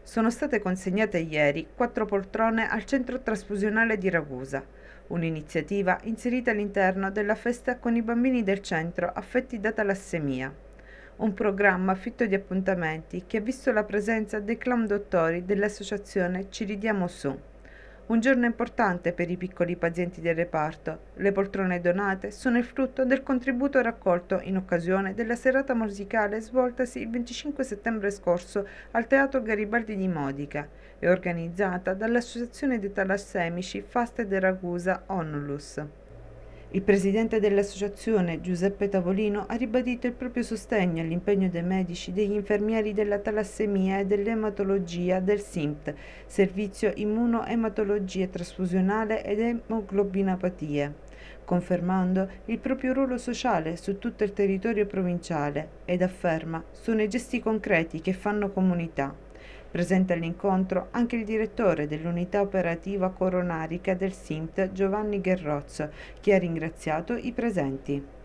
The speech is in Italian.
Sono state consegnate ieri 4 poltrone al centro trasfusionale di Ragusa, un'iniziativa inserita all'interno della festa con i bambini del centro affetti da talassemia. Un programma fitto di appuntamenti che ha visto la presenza dei clown dottori dell'associazione Ci ridiamo su. Un giorno importante per i piccoli pazienti del reparto. Le poltrone donate sono il frutto del contributo raccolto in occasione della serata musicale svoltasi il 25 settembre scorso al Teatro Garibaldi di Modica e organizzata dall'Associazione dei Talassemici Faste de Ragusa Onlus. Il presidente dell'associazione, Giuseppe Tavolino, ha ribadito il proprio sostegno all'impegno dei medici, degli infermieri della talassemia e dell'ematologia del SIMT, Servizio Immunoematologia Trasfusionale ed Emoglobinopatie, confermando il proprio ruolo sociale su tutto il territorio provinciale ed afferma: sono i gesti concreti che fanno comunità. Presente all'incontro anche il direttore dell'unità operativa coronarica del SIMT, Giovanni Gherrozzo, che ha ringraziato i presenti.